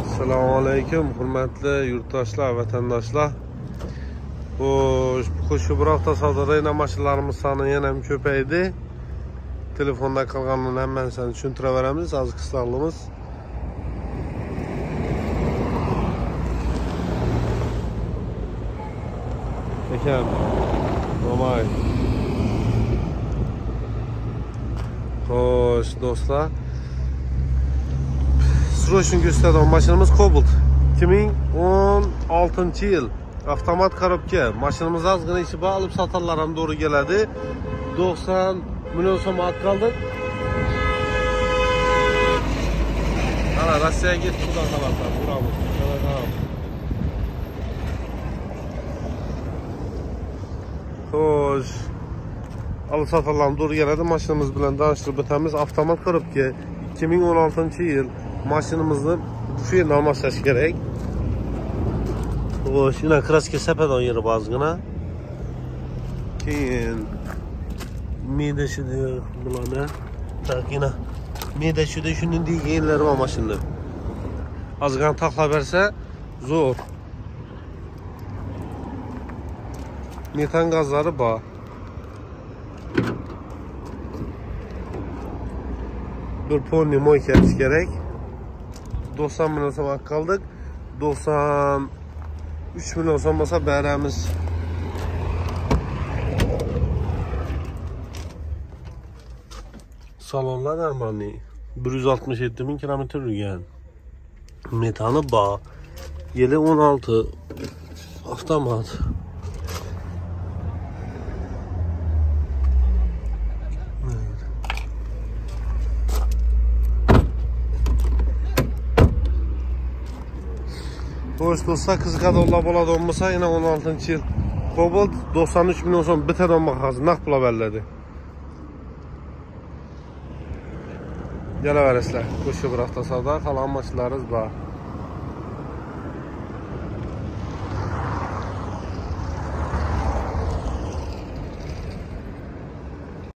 Assalomu alaykum, hurmatli yurtdoshlar, vatandoshlar. Shu bir hafta savdoda mashinalarimiz soni yana ko'paydi. Telefonda qolganini hammasini tushuntiraveramiz, aziz qizlarimiz. Ekan, nomay. Xo'sh, do'stlar. Srochnik ustadan mashinamiz Cobalt 2016-yil avtomat korobka. Mashinamiz ozgina ishi bor, olib sotarlar ham to'g'ri keladi. 90 million so'm qoldi. Ana Rossiyaga ketib xudo xabar qilamiz. Xo'sh, olib sotarlar to'g'ri keladi. Mashinamiz bilan tanishtirib o'tamiz. Avtomat korobka 2016-yil mashinamizni bufetni almashlash kerak. Xo'sh, yana kraska sapadan yeri bozgina. Keyin medashida bularni takina medashida shunday deganlar bor mashina. Ozgina taqlab bersa zo'r. Metan gazlari bor. Bir ponni moy kelish kerak. 90 milyon so'm qoldik. 93 milyon so'm bo'lsa beramiz. Salonlar normalniy 167 ming kilometr yurgan. Metani bor. Yili 16 avtomat. Xo'sh do'stlar, qiziqadiganlar bo'ladigan bo'lsa, yana 16-yil Cobalt 93 milyon so'm bitadan bahasi naqd pul beriladi. Kelaverasizlar. Qo'shib bir hafta savdo, qalan mashinalaringiz bor.